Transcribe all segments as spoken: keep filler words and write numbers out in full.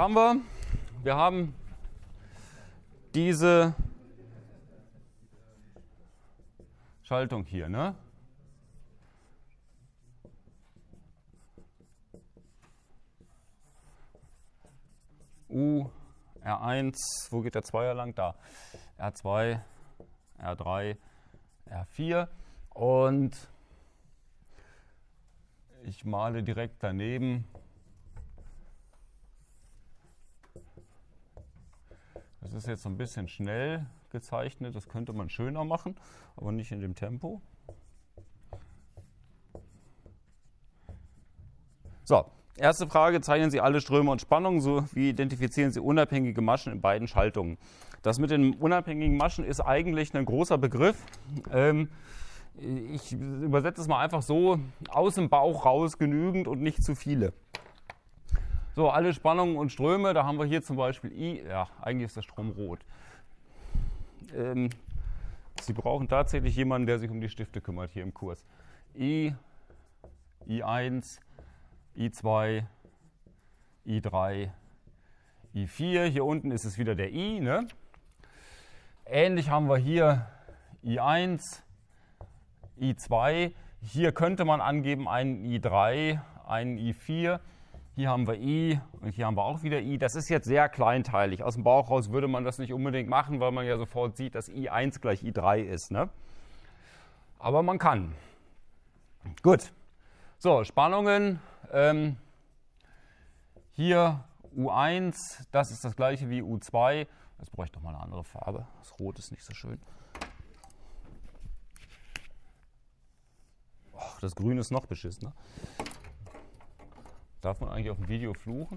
Haben wir, wir haben diese Schaltung hier, ne? U, R eins, wo geht der Zweier lang? Da. R zwei, R drei, R vier. Und ich male direkt daneben das ist jetzt so ein bisschen schnell gezeichnet, das könnte man schöner machen, aber nicht in dem Tempo. So, erste Frage, zeichnen Sie alle Ströme und Spannungen sowie identifizieren Sie unabhängige Maschen in beiden Schaltungen. Das mit den unabhängigen Maschen ist eigentlich ein großer Begriff. Ähm, ich übersetze es mal einfach so, aus dem Bauch raus genügend und nicht zu viele. So, alle Spannungen und Ströme, da haben wir hier zum Beispiel I, ja, eigentlich ist der Strom rot. Ähm, Sie brauchen tatsächlich jemanden, der sich um die Stifte kümmert hier im Kurs. I, I eins, I zwei, I drei, I vier, hier unten ist es wieder der I. Ne? Ähnlich haben wir hier I eins, I zwei, hier könnte man angeben einen I drei, einen I vier. Hier haben wir I und hier haben wir auch wieder I. Das ist jetzt sehr kleinteilig. Aus dem Bauch raus würde man das nicht unbedingt machen, weil man ja sofort sieht, dass I eins gleich I drei ist. Ne? Aber man kann. Gut. So, Spannungen. Ähm, hier U eins, das ist das gleiche wie U zwei. Jetzt bräuchte ich doch mal eine andere Farbe. Das Rot ist nicht so schön. Oh, das Grün ist noch beschissener. Darf man eigentlich auf dem Video fluchen?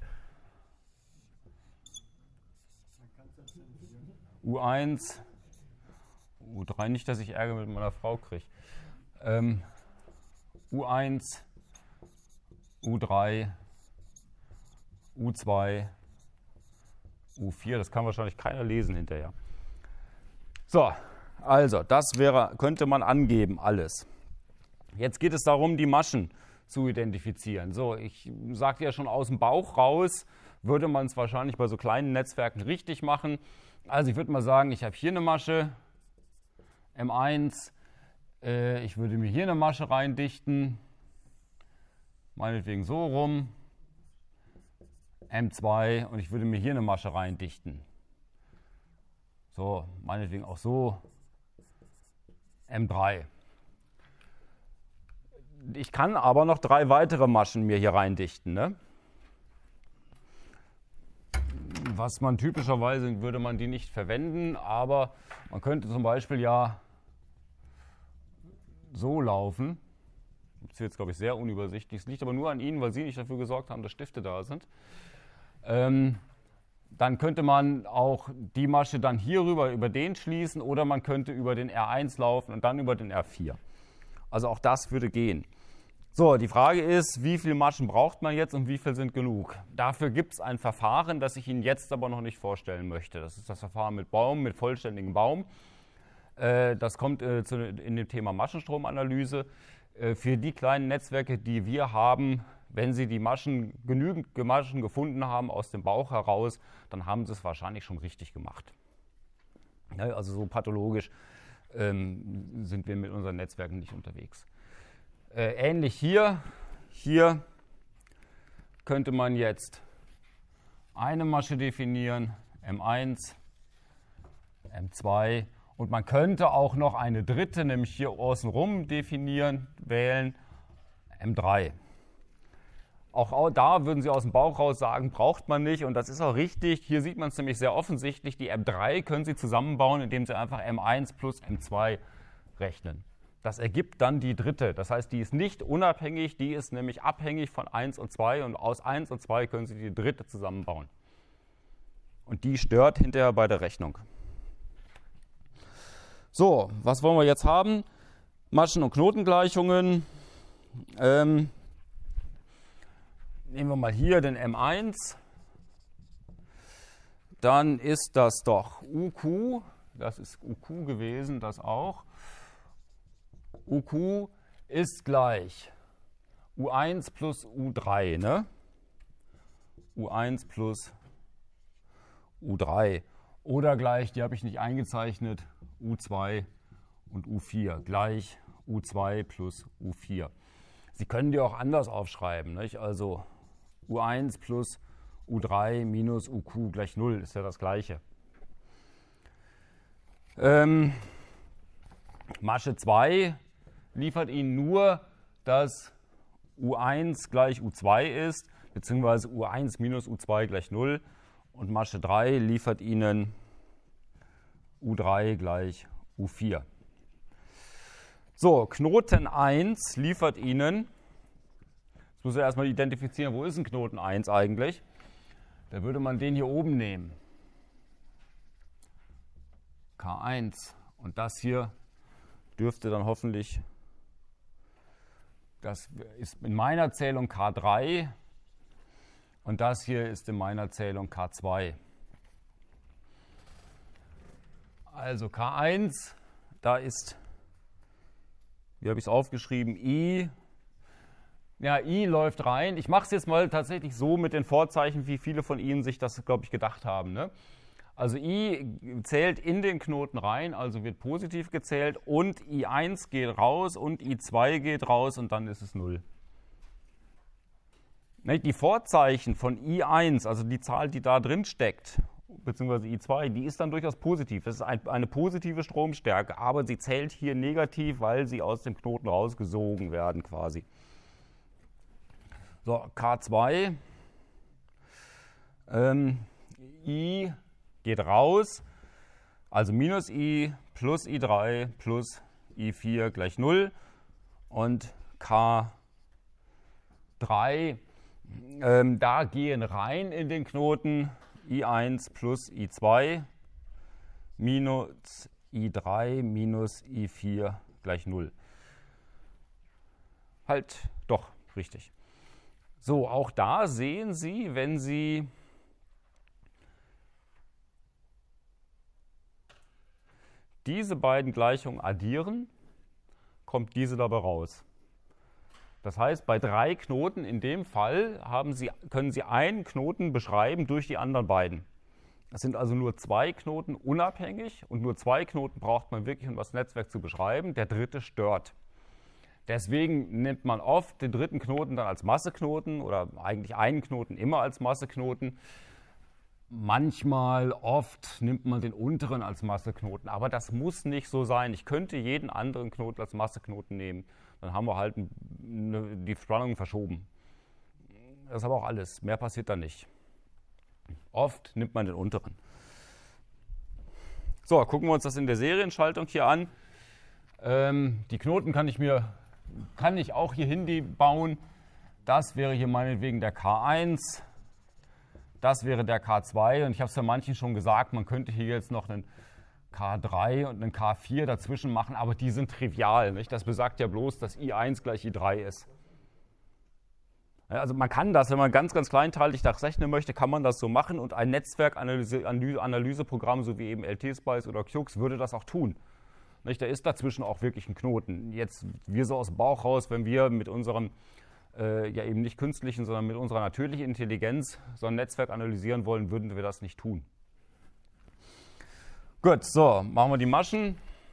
U eins, U drei, nicht, dass ich Ärger mit meiner Frau kriege. Ähm, U eins, U drei, U zwei, U vier, das kann wahrscheinlich keiner lesen hinterher. So, also, das wäre, könnte man angeben, alles. Jetzt geht es darum, die Maschen zu identifizieren. So, ich sagte ja schon, aus dem Bauch raus würde man es wahrscheinlich bei so kleinen Netzwerken richtig machen. Also ich würde mal sagen, ich habe hier eine Masche, M eins, äh, ich würde mir hier eine Masche reindichten, meinetwegen so rum, M zwei, und ich würde mir hier eine Masche reindichten. So, meinetwegen auch so, M drei. Ich kann aber noch drei weitere Maschen mir hier reindichten. Ne? Was man typischerweise, würde man die nicht verwenden, aber man könnte zum Beispiel ja so laufen. Das ist jetzt, glaube ich, sehr unübersichtlich. Es liegt aber nur an Ihnen, weil Sie nicht dafür gesorgt haben, dass Stifte da sind. Ähm, dann könnte man auch die Masche dann hier rüber über den schließen oder man könnte über den R eins laufen und dann über den R vier. Also auch das würde gehen. So, die Frage ist, wie viele Maschen braucht man jetzt und wie viel sind genug? Dafür gibt es ein Verfahren, das ich Ihnen jetzt aber noch nicht vorstellen möchte. Das ist das Verfahren mit Baum, mit vollständigem Baum. Äh, das kommt äh, zu, in dem Thema Maschenstromanalyse. Äh, für die kleinen Netzwerke, die wir haben, wenn Sie die Maschen, genügend Maschen gefunden haben aus dem Bauch heraus, dann haben Sie es wahrscheinlich schon richtig gemacht. Ja, also so pathologisch ähm, sind wir mit unseren Netzwerken nicht unterwegs. Äh, ähnlich hier. Hier könnte man jetzt eine Masche definieren, M eins, M zwei, und man könnte auch noch eine dritte, nämlich hier außenrum definieren, wählen, M drei. Auch da würden Sie aus dem Bauch raus sagen, braucht man nicht, und das ist auch richtig. Hier sieht man es nämlich sehr offensichtlich. Die M drei können Sie zusammenbauen, indem Sie einfach M eins plus M zwei rechnen. Das ergibt dann die dritte. Das heißt, die ist nicht unabhängig, die ist nämlich abhängig von eins und zwei, und aus eins und zwei können Sie die dritte zusammenbauen. Und die stört hinterher bei der Rechnung. So, was wollen wir jetzt haben? Maschen- und Knotengleichungen. Ähm, nehmen wir mal hier den M eins. Dann ist das doch U Q. Das ist U Q gewesen, das auch. U Q ist gleich U eins plus U drei. Ne? U eins plus U drei. Oder gleich, die habe ich nicht eingezeichnet, U zwei und U vier gleich U zwei plus U vier. Sie können die auch anders aufschreiben, nicht? Also U eins plus U drei minus U Q gleich null ist ja das Gleiche. Ähm, Masche zwei liefert Ihnen nur, dass U eins gleich U zwei ist, beziehungsweise U eins minus U zwei gleich null. Und Masche drei liefert Ihnen U drei gleich U vier. So, Knoten eins liefert Ihnen, jetzt muss ich erstmal identifizieren, wo ist ein Knoten eins eigentlich? Da würde man den hier oben nehmen. K eins. Und das hier dürfte dann hoffentlich, das ist in meiner Zählung K drei und das hier ist in meiner Zählung K zwei. Also K eins, da ist, wie habe ich es aufgeschrieben, I. Ja, I läuft rein. Ich mache es jetzt mal tatsächlich so mit den Vorzeichen, wie viele von Ihnen sich das, glaube ich, gedacht haben. Ne? Also I zählt in den Knoten rein, also wird positiv gezählt, und I eins geht raus und I zwei geht raus und dann ist es null. Die Vorzeichen von I eins, also die Zahl, die da drin steckt, beziehungsweise I zwei, die ist dann durchaus positiv. Das ist ein, eine positive Stromstärke, aber sie zählt hier negativ, weil sie aus dem Knoten rausgesogen werden quasi. So, K zwei, ähm, I geht raus, also minus I plus I drei plus I vier gleich null und K drei, ähm, da gehen rein in den Knoten I eins plus I zwei minus I drei minus I vier gleich null. Halt, doch, richtig. So, auch da sehen Sie, wenn Sie diese beiden Gleichungen addieren, kommt diese dabei raus. Das heißt, bei drei Knoten in dem Fall haben Sie, können Sie einen Knoten beschreiben durch die anderen beiden. Das sind also nur zwei Knoten unabhängig und nur zwei Knoten braucht man wirklich, um das Netzwerk zu beschreiben. Der dritte stört. Deswegen nimmt man oft den dritten Knoten dann als Masseknoten oder eigentlich einen Knoten immer als Masseknoten. Manchmal, oft nimmt man den unteren als Masseknoten, aber das muss nicht so sein. Ich könnte jeden anderen Knoten als Masseknoten nehmen. Dann haben wir halt eine, die Spannung verschoben. Das ist aber auch alles. Mehr passiert da nicht. Oft nimmt man den unteren. So, gucken wir uns das in der Serienschaltung hier an. Ähm, die Knoten kann ich mir kann ich auch hier hin bauen. Das wäre hier meinetwegen der K eins. Das wäre der K zwei. Und ich habe es ja manchen schon gesagt, man könnte hier jetzt noch einen K drei und einen K vier dazwischen machen, aber die sind trivial. Nicht? Das besagt ja bloß, dass I eins gleich I drei ist. Also man kann das, wenn man ganz, ganz kleinteilig das rechnen möchte, kann man das so machen und ein Netzwerkanalyseprogramm, so wie eben L T-Spice oder Q X, würde das auch tun. Nicht? Da ist dazwischen auch wirklich ein Knoten. Jetzt, wir so aus dem Bauch raus, wenn wir mit unserem, äh, ja eben nicht künstlichen, sondern mit unserer natürlichen Intelligenz so ein Netzwerk analysieren wollen, würden wir das nicht tun. Gut, so, machen wir die Maschen.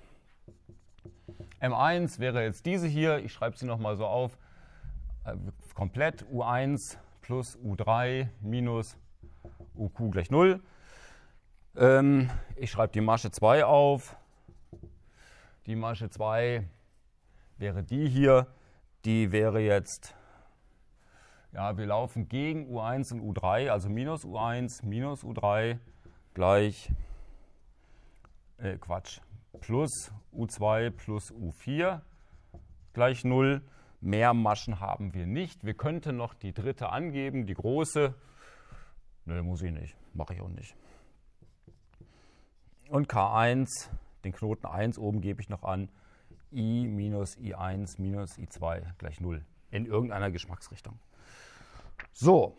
M eins wäre jetzt diese hier, ich schreibe sie nochmal so auf, äh, komplett U eins plus U drei minus U Q gleich null. Ähm, ich schreibe die Masche zwei auf. Die Masche zwei wäre die hier, die wäre jetzt, ja, wir laufen gegen U eins und U drei, also minus U eins minus U drei gleich, äh, Quatsch, plus U zwei plus U vier gleich null. Mehr Maschen haben wir nicht. Wir könnten noch die dritte angeben, die große. Nö, muss ich nicht, mache ich auch nicht. Und K eins, den Knoten eins oben gebe ich noch an, I minus I eins minus I zwei gleich null in irgendeiner Geschmacksrichtung. So,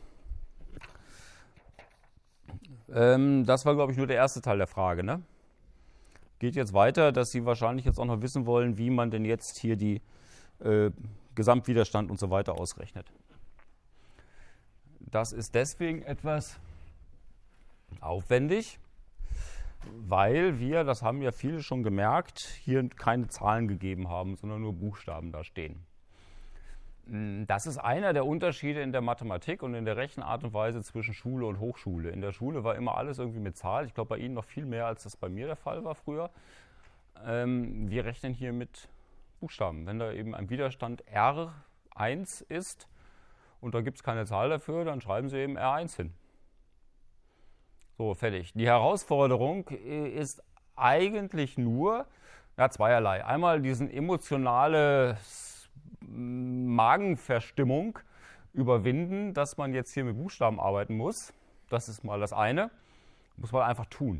ähm, das war, glaube ich, nur der erste Teil der Frage, ne? Geht jetzt weiter, dass Sie wahrscheinlich jetzt auch noch wissen wollen, wie man denn jetzt hier die äh, Gesamtwiderstand und so weiter ausrechnet. Das ist deswegen etwas aufwendig, weil wir, das haben ja viele schon gemerkt, hier keine Zahlen gegeben haben, sondern nur Buchstaben da stehen. Das ist einer der Unterschiede in der Mathematik und in der Rechenart und Weise zwischen Schule und Hochschule. In der Schule war immer alles irgendwie mit Zahl. Ich glaube, bei Ihnen noch viel mehr, als das bei mir der Fall war früher. Ähm, wir rechnen hier mit Buchstaben. Wenn da eben ein Widerstand R eins ist und da gibt es keine Zahl dafür, dann schreiben Sie eben R eins hin. So, fertig. Die Herausforderung ist eigentlich nur ja, zweierlei. Einmal diesen emotionale Magenverstimmung überwinden, dass man jetzt hier mit Buchstaben arbeiten muss. Das ist mal das eine. Muss man einfach tun.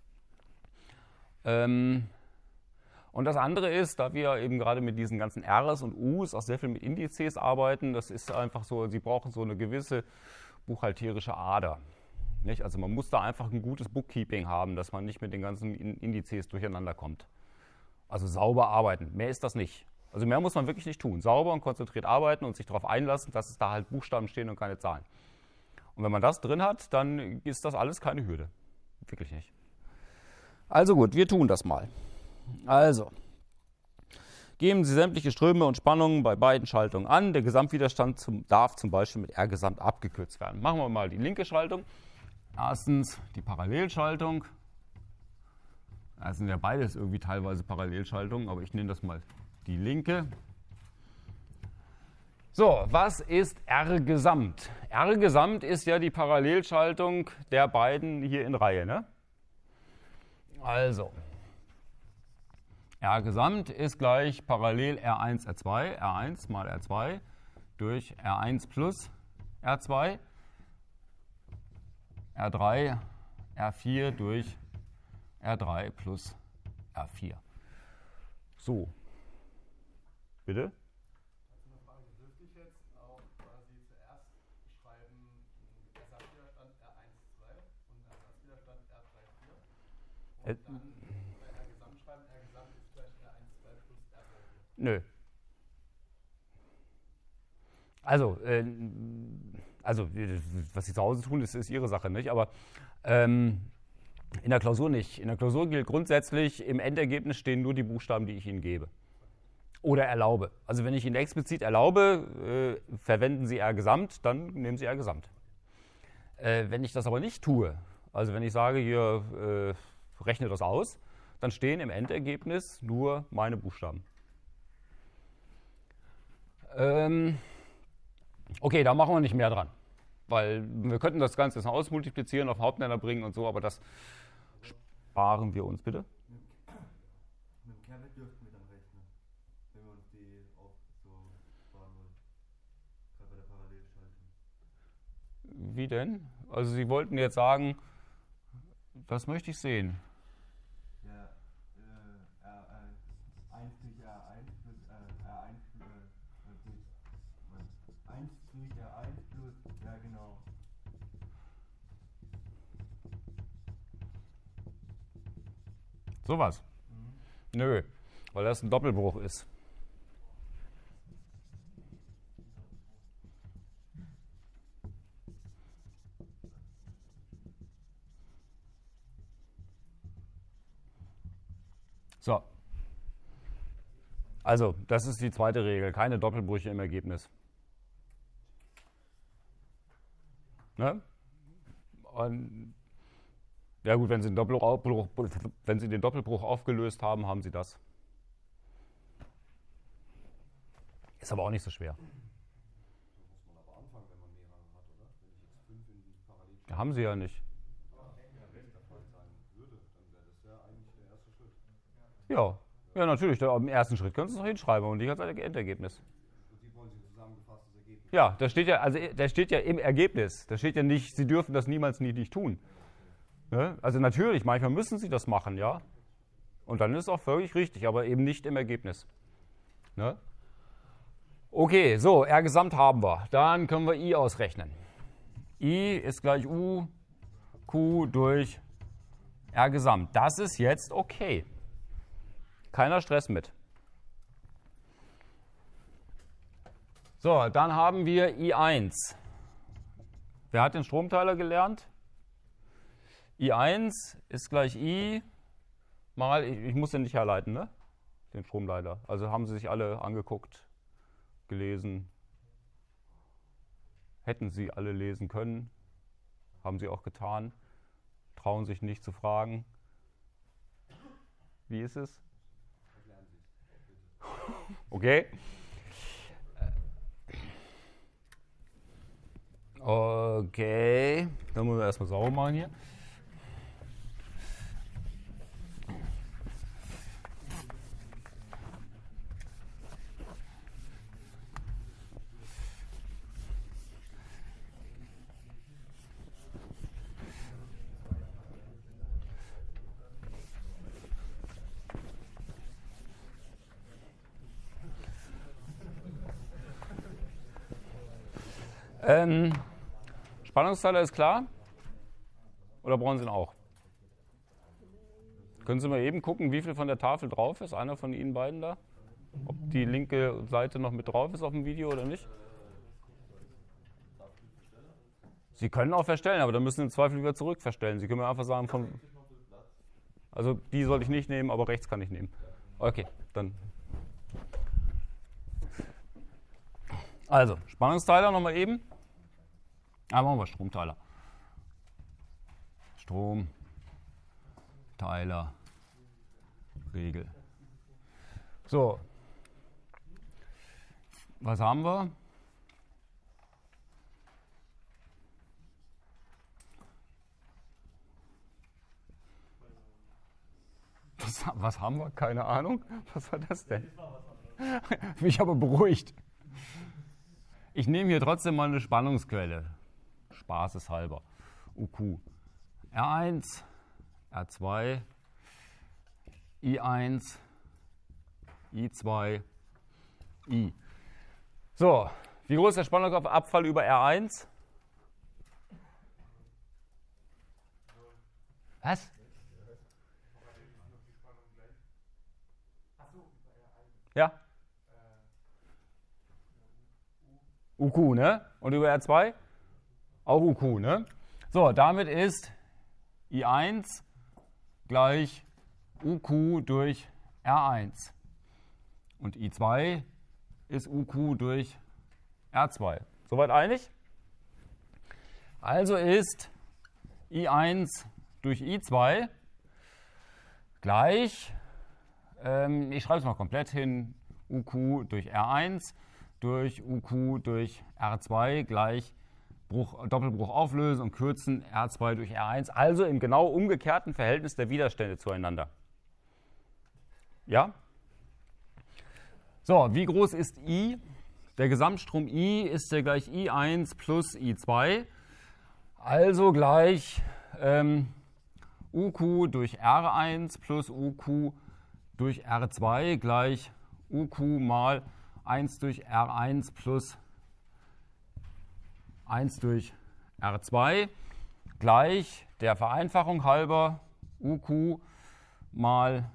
Ähm, und das andere ist, da wir eben gerade mit diesen ganzen R's und U's auch sehr viel mit Indizes arbeiten, das ist einfach so, Sie brauchen so eine gewisse buchhalterische Ader. Nicht? Also man muss da einfach ein gutes Bookkeeping haben, dass man nicht mit den ganzen Indizes durcheinander kommt. Also sauber arbeiten. Mehr ist das nicht. Also mehr muss man wirklich nicht tun. Sauber und konzentriert arbeiten und sich darauf einlassen, dass es da halt Buchstaben stehen und keine Zahlen. Und wenn man das drin hat, dann ist das alles keine Hürde. Wirklich nicht. Also gut, wir tun das mal. Also, geben Sie sämtliche Ströme und Spannungen bei beiden Schaltungen an. Der Gesamtwiderstand zum, darf zum Beispiel mit R gesamt abgekürzt werden. Machen wir mal die linke Schaltung. Erstens die Parallelschaltung. Das sind ja beides irgendwie teilweise Parallelschaltungen, aber ich nenne das mal die linke. So, was ist R-Gesamt? R-Gesamt ist ja die Parallelschaltung der beiden hier in Reihe, ne? Also, R-Gesamt ist gleich parallel R eins, R zwei, R eins mal R zwei durch R eins plus R zwei, R drei, R vier durch R drei plus R vier. So. Bitte? Also eine Frage, dürfte ich jetzt auch quasi zuerst schreiben Ersatzwiderstand R eins zwei und Ersatzwiderstand R drei vier und äh, dann bei R Gesamt schreiben, R Gesamt ist gleich R eins zwei plus R drei vier? Nö. Also, äh, also, was Sie zu Hause tun, ist, ist Ihre Sache, nicht? Aber ähm, in der Klausur nicht. In der Klausur gilt grundsätzlich, im Endergebnis stehen nur die Buchstaben, die ich Ihnen gebe. Oder erlaube. Also wenn ich Ihnen explizit erlaube, äh, verwenden Sie R-Gesamt, dann nehmen Sie R-Gesamt. Äh, wenn ich das aber nicht tue, also wenn ich sage, hier äh, rechne das aus, dann stehen im Endergebnis nur meine Buchstaben. Ähm, okay, da machen wir nicht mehr dran. Weil wir könnten das Ganze jetzt noch ausmultiplizieren, auf den Hauptnenner bringen und so, aber das sparen wir uns, bitte. Mit dem Kernwert dürften wir dann rechnen, wenn wir uns die auch so sparen wollen. Gerade bei der Parallelschaltung. Wie denn? Also Sie wollten jetzt sagen, das möchte ich sehen. Ja, äh, R eins durch R eins plus äh, R eins plus äh, eins durch R eins plus, ja genau. Sowas? Mhm. Nö, weil das ein Doppelbruch ist. So. Also, das ist die zweite Regel. Keine Doppelbrüche im Ergebnis. Ne? Und ja gut, wenn Sie, den Doppelbruch, wenn Sie den Doppelbruch aufgelöst haben, haben Sie das. Ist aber auch nicht so schwer. Da muss man aber anfangen, wenn man mehrere hat, oder? Wenn ich jetzt fünf in die Parallelschaltung. Haben Sie ja nicht. Wenn es der Fall sein würde, dann wäre das ja eigentlich der erste Schritt. Ja, ja natürlich. Da, Im ersten Schritt können Sie es noch hinschreiben und nicht als Endergebnis. Und die wollen Sie zusammengefasstes Ergebnis. Ja, da steht ja, also da steht ja im Ergebnis. Da steht ja nicht, Sie dürfen das niemals nie nicht tun. Ne? Also natürlich, manchmal müssen Sie das machen, ja. Und dann ist es auch völlig richtig, aber eben nicht im Ergebnis. Ne? Okay, so, R-Gesamt haben wir. Dann können wir I ausrechnen. I ist gleich U, Q durch R-Gesamt. Das ist jetzt okay. Keiner Stress mit. So, dann haben wir I eins. wer hat den Stromteiler gelernt? I eins ist gleich I mal, ich, ich muss den nicht herleiten, ne? Den Stromleiter. Also haben Sie sich alle angeguckt, gelesen. Hätten Sie alle lesen können. Haben Sie auch getan. Trauen sich nicht zu fragen. Wie ist es? Okay. Okay. Dann müssen wir erstmal sauber machen hier. Ähm, Spannungsteiler ist klar? Oder brauchen Sie ihn auch? Können Sie mal eben gucken, wie viel von der Tafel drauf ist? Einer von Ihnen beiden da? Ob die linke Seite noch mit drauf ist auf dem Video oder nicht? Sie können auch verstellen, aber dann müssen Sie im Zweifel wieder zurück verstellen. Sie können mir einfach sagen, von, also die soll ich nicht nehmen, aber rechts kann ich nehmen. Okay, dann. Also, Spannungsteiler nochmal eben. Ah, machen wir Stromteiler. Stromteiler Regel. So. Was haben wir? Was, was haben wir? Keine Ahnung. Was war das denn? Mich aber beruhigt. Ich nehme hier trotzdem mal eine Spannungsquelle. Spaßeshalber. U Q. R eins, R zwei, I eins, I zwei, I. So, wie groß ist der Spannungsabfall über R eins? Was? Ja? U Q, ne? Und über R zwei? Auch U Q, ne? So, damit ist I eins gleich U Q durch R eins. Und I zwei ist U Q durch R zwei. Soweit einig? Also ist I eins durch I zwei gleich, ähm, ich schreibe es mal komplett hin, U Q durch R eins durch U Q durch R zwei gleich Bruch, Doppelbruch auflösen und kürzen R zwei durch R eins, also im genau umgekehrten Verhältnis der Widerstände zueinander. Ja? So, wie groß ist I? Der Gesamtstrom I ist ja gleich I eins plus I zwei, also gleich ähm, U Q durch R eins plus U Q durch R zwei gleich U Q mal eins durch R eins plus eins durch R zwei gleich der Vereinfachung halber U Q mal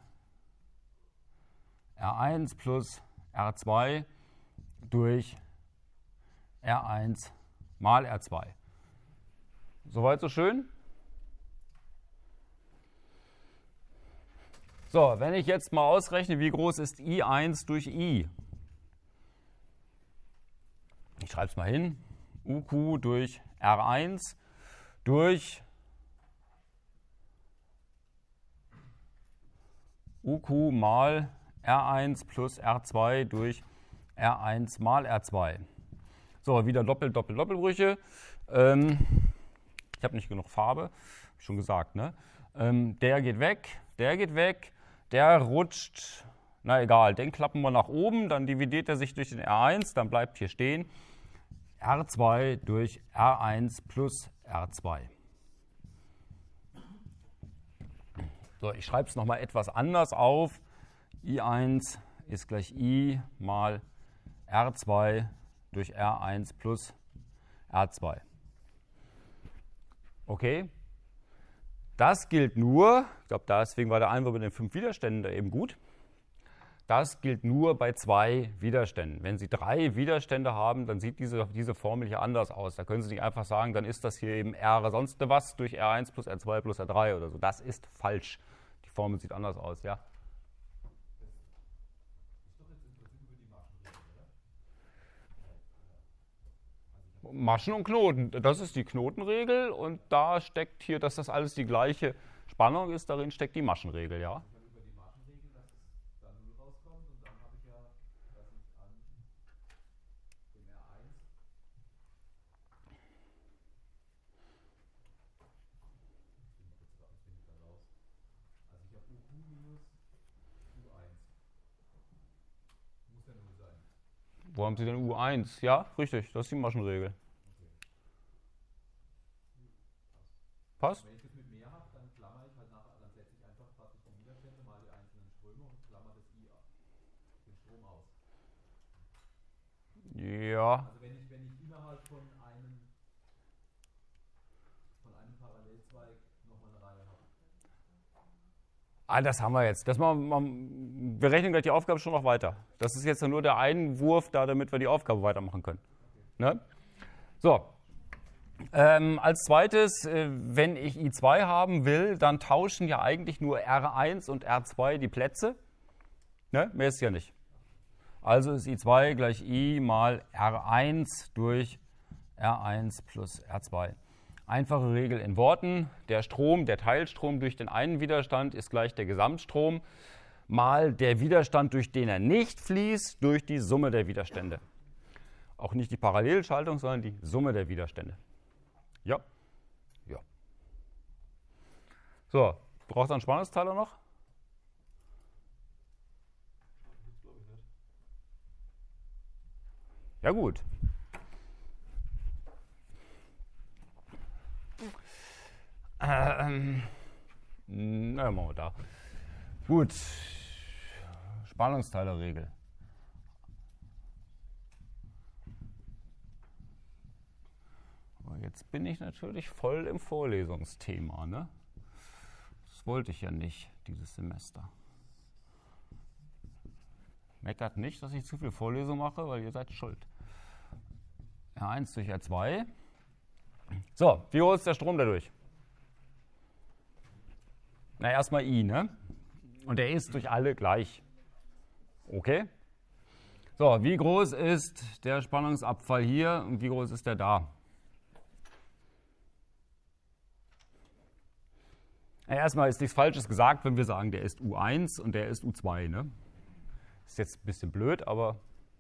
R eins plus R zwei durch R eins mal R zwei. Soweit so schön? So, wenn ich jetzt mal ausrechne, wie groß ist I eins durch I? Ich schreibe es mal hin. U Q durch R eins durch U Q mal R eins plus R zwei durch R eins mal R zwei. So, wieder Doppel, Doppel, Doppelbrüche. Ähm, ich habe nicht genug Farbe, hab ich schon gesagt, ne? Ähm, der geht weg, der geht weg, der rutscht, na egal, den klappen wir nach oben, dann dividiert er sich durch den R eins, dann bleibt hier stehen R zwei durch R eins plus R zwei. So, ich schreibe es nochmal etwas anders auf. I eins ist gleich I mal R zwei durch R eins plus R zwei. Okay? Das gilt nur, ich glaube, deswegen war der Einwurf mit den fünf Widerständen da eben gut. das gilt nur bei zwei Widerständen. Wenn Sie drei Widerstände haben, dann sieht diese, diese Formel hier anders aus. Da können Sie nicht einfach sagen, dann ist das hier eben R sonst was durch R eins plus R zwei plus R drei oder so. Das ist falsch. Die Formel sieht anders aus, ja? Maschen und Knoten, das ist die Knotenregel und da steckt hier, dass das alles die gleiche Spannung ist, darin steckt die Maschenregel, ja? Wo haben Sie denn U eins? Ja, richtig, das ist die Maschenregel. Passt? Wenn ich das mit mehr habe, dann klammer ich halt nachher, dann setze ich einfach praktisch die Widerstände mal die einzelnen Ströme und klammer das I ab, den Strom aus. Ja. Also wenn ich, wenn ich innerhalb von einem, von einem Parallelzweig nochmal eine Reihe habe. Ah, das haben wir jetzt. Das machen wir, wir rechnen gleich die Aufgabe schon noch weiter. Das ist jetzt nur der Einwurf da, damit wir die Aufgabe weitermachen können. Ne? So. Ähm, als zweites, äh, wenn ich I zwei haben will, dann tauschen ja eigentlich nur R eins und R zwei die Plätze. Ne? Mehr ist ja nicht. Also ist I zwei gleich I mal R eins durch R eins plus R zwei. Einfache Regel in Worten. Der Strom, der Teilstrom durch den einen Widerstand ist gleich der Gesamtstrom mal der Widerstand, durch den er nicht fließt, durch die Summe der Widerstände. Auch nicht die Parallelschaltung, sondern die Summe der Widerstände. Ja. Ja. So, braucht ihr einen Spannungsteiler noch? Ja gut. Ähm, na, machen wir da. Gut. Spannungsteilerregel. Aber jetzt bin ich natürlich voll im Vorlesungsthema, ne? Das wollte ich ja nicht, dieses Semester. Meckert nicht, dass ich zu viel Vorlesung mache, weil ihr seid schuld. R eins durch R zwei. So, wie hoch ist der Strom dadurch? Na, erstmal I, ne? Und der ist durch alle gleich. Okay? So, wie groß ist der Spannungsabfall hier und wie groß ist der da? Na, erstmal ist nichts Falsches gesagt, wenn wir sagen, der ist U eins und der ist U zwei, ne? Ist jetzt ein bisschen blöd, aber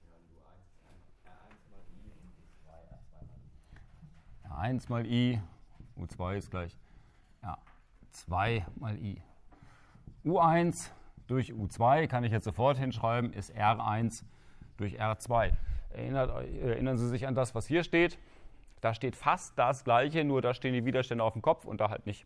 R eins mal I, U zwei ist gleich R zwei mal I. U eins durch U zwei kann ich jetzt sofort hinschreiben, ist R eins durch R zwei. Erinnert, erinnern Sie sich an das, was hier steht? Da steht fast das Gleiche, nur da stehen die Widerstände auf dem Kopf und da halt nicht.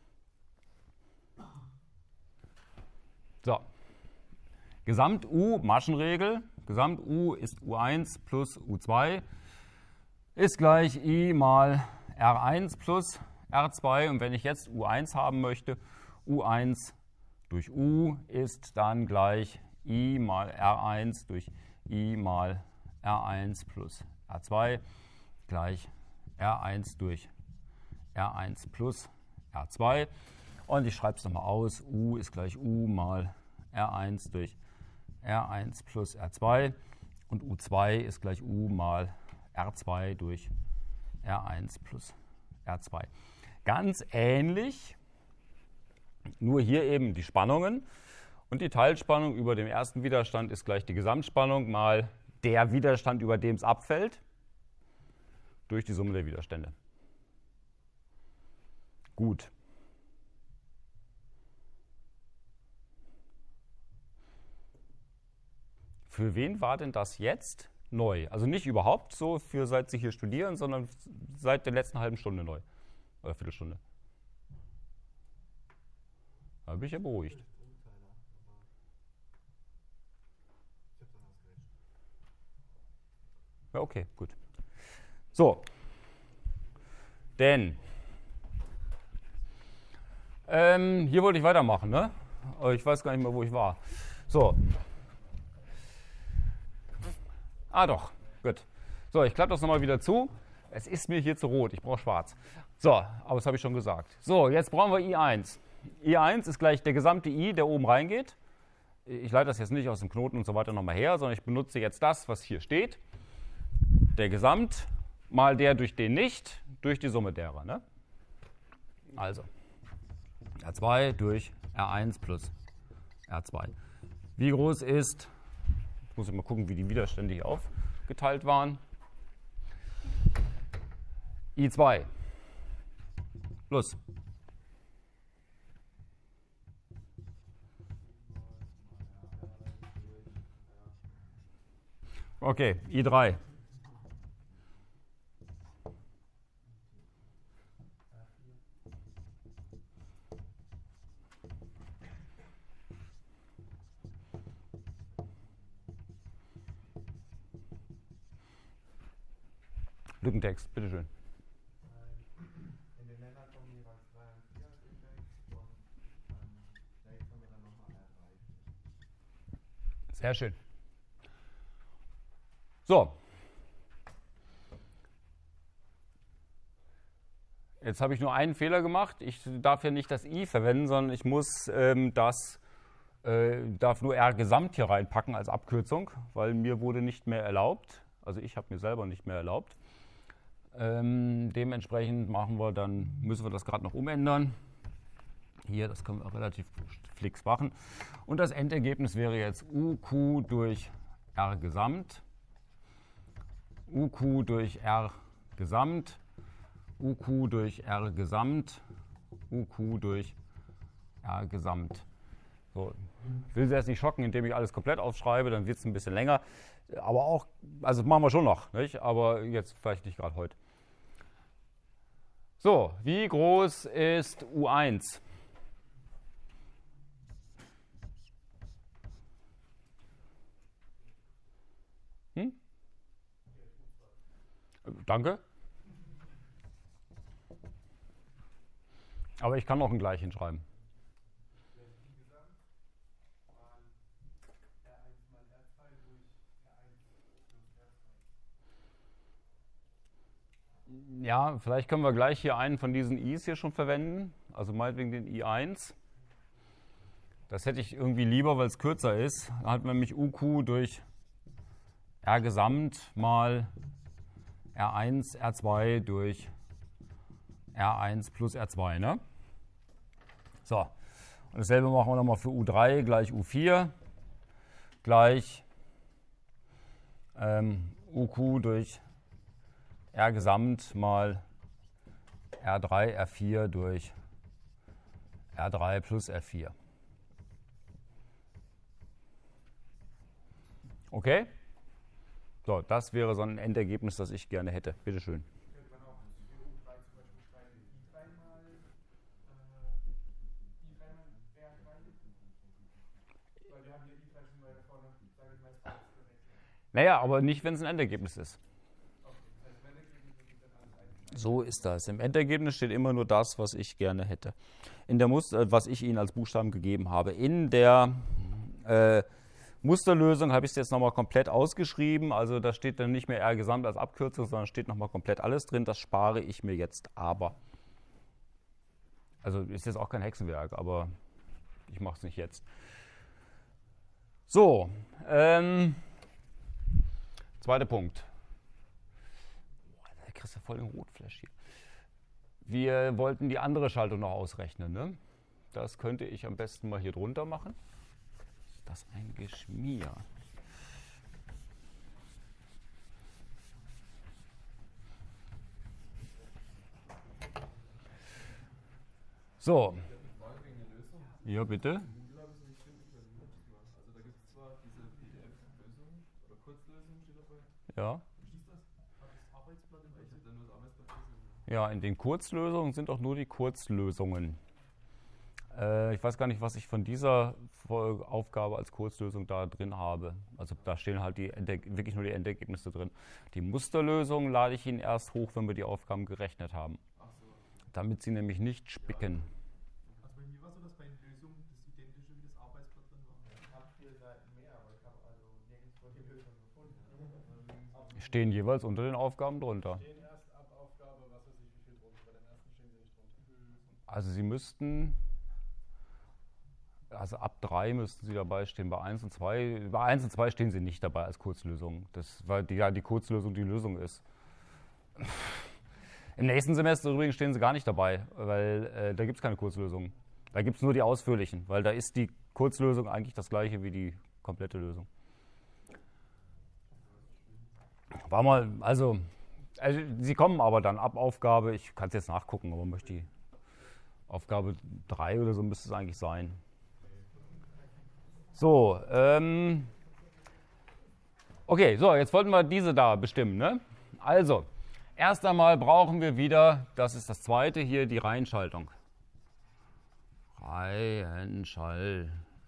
So. Gesamt-U, Maschenregel. Gesamt-U ist U eins plus U zwei ist gleich I mal R eins plus R zwei. Und wenn ich jetzt U eins haben möchte, U eins durch U ist dann gleich I mal R eins durch I mal R eins plus R zwei gleich R eins durch R eins plus R zwei. Und ich schreibe es nochmal aus. U ist gleich U mal R eins durch R eins plus R zwei. Und U zwei ist gleich U mal R zwei durch R eins plus R zwei. Ganz ähnlich, nur hier eben die Spannungen. Und die Teilspannung über dem ersten Widerstand ist gleich die Gesamtspannung mal der Widerstand, über dem es abfällt, durch die Summe der Widerstände. Gut. Für wen war denn das jetzt neu? Also nicht überhaupt so für seit Sie hier studieren, sondern seit der letzten halben Stunde neu. Oder Viertelstunde. Da bin ich ja beruhigt. Ja, okay, gut. So. Denn ähm, hier wollte ich weitermachen, ne? Aber ich weiß gar nicht mehr, wo ich war. So. Ah doch, gut. So, ich klappe das nochmal wieder zu. Es ist mir hier zu rot, ich brauche schwarz. So, aber das habe ich schon gesagt. So, jetzt brauchen wir I eins. I eins ist gleich der gesamte I, der oben reingeht. Ich leite das jetzt nicht aus dem Knoten und so weiter nochmal her, sondern ich benutze jetzt das, was hier steht. Der Gesamt mal der durch den nicht, durch die Summe derer. Ne? Also, R zwei durch R eins plus R zwei. Wie groß ist, jetzt muss ich mal gucken, wie die Widerstände hier aufgeteilt waren. I zwei plus okay, I drei Lückentext, bitteschön. In den Ländern kommen jeweils drei und vier als Index und ähm, rechts haben wir dann nochmal R drei. Sehr schön. So. Jetzt habe ich nur einen Fehler gemacht. Ich darf ja nicht das I verwenden, sondern ich muss ähm, das, äh, darf nur R Gesamt hier reinpacken als Abkürzung, weil mir wurde nicht mehr erlaubt. Also ich habe mir selber nicht mehr erlaubt. Ähm, dementsprechend machen wir dann, müssen wir das gerade noch umändern. Hier, das können wir auch relativ fix machen. Und das Endergebnis wäre jetzt U Q durch R Gesamt, U Q durch R Gesamt, U Q durch R Gesamt, U Q durch R Gesamt. So, ich will Sie jetzt nicht schocken, indem ich alles komplett aufschreibe, dann wird es ein bisschen länger. Aber auch, also das machen wir schon noch, nicht? Aber jetzt vielleicht nicht gerade heute. So, wie groß ist U eins? Hm? Danke. Aber ich kann noch ein Gleich hinschreiben. Ja, vielleicht können wir gleich hier einen von diesen I's hier schon verwenden, also meinetwegen den I eins. Das hätte ich irgendwie lieber, weil es kürzer ist. Da hat man nämlich U Q durch R Gesamt mal R eins, R zwei durch R eins plus R zwei. Ne? So, und dasselbe machen wir nochmal für U drei gleich U vier gleich ähm, U Q durch R Gesamt mal R drei, R vier durch R drei plus R vier. Okay? So, das wäre so ein Endergebnis, das ich gerne hätte. Bitte schön. Könnte man auch für U drei zum Beispiel schreiben, I drei mal äh, I drei mal R drei? Weil wir haben hier I drei schon mal vorne, sage ich mal, falsch gerechnet. Naja, aber nicht, wenn es ein Endergebnis ist. So ist das. Im Endergebnis steht immer nur das, was ich gerne hätte. In der Muster, was ich Ihnen als Buchstaben gegeben habe. In der äh, Musterlösung habe ich es jetzt nochmal komplett ausgeschrieben. Also da steht dann nicht mehr R Gesamt als Abkürzung, sondern steht nochmal komplett alles drin. Das spare ich mir jetzt aber. Also ist jetzt auch kein Hexenwerk, aber ich mache es nicht jetzt. So, ähm, zweiter Punkt. Da kriegst du voll den Rotflash hier. Wir wollten die andere Schaltung noch ausrechnen. Ne? Das könnte ich am besten mal hier drunter machen. Ist das ein Geschmier? So. Ja, bitte. Ja. Ja, in den Kurzlösungen sind auch nur die Kurzlösungen. Äh, ich weiß gar nicht, was ich von dieser Aufgabe als Kurzlösung da drin habe. Also da stehen halt die Ende, wirklich nur die Endergebnisse drin. Die Musterlösung lade ich Ihnen erst hoch, wenn wir die Aufgaben gerechnet haben. Ach so. Damit Sie nämlich nicht spicken. Also bei mir war so, dass bei den Lösungen das Identische wie das Arbeitsblatt drin war. Ich habe vier Seiten mehr, aber ich habe also nirgendwo die Lösung gefunden. stehen jeweils unter den Aufgaben drunter. Stehen erst ab Aufgabe, was weiß ich, wie viel drunter. Bei dem ersten stehen sie nicht drunter. Also Sie müssten, also ab drei müssten Sie dabei stehen, bei eins und zwei. Bei eins und zwei stehen Sie nicht dabei als Kurzlösung. Das, weil die, ja die Kurzlösung die Lösung ist. Im nächsten Semester übrigens stehen Sie gar nicht dabei, weil äh, da gibt es keine Kurzlösungen. Da gibt es nur die ausführlichen, weil da ist die Kurzlösung eigentlich das gleiche wie die komplette Lösung. War mal, also, also Sie kommen aber dann ab Aufgabe, ich kann es jetzt nachgucken, aber möchte die Aufgabe drei oder so müsste es eigentlich sein. So, ähm, okay, so, jetzt wollten wir diese da bestimmen, ne? Also, erst einmal brauchen wir wieder, das ist das zweite hier, die Reihenschaltung. Reihenschaltung.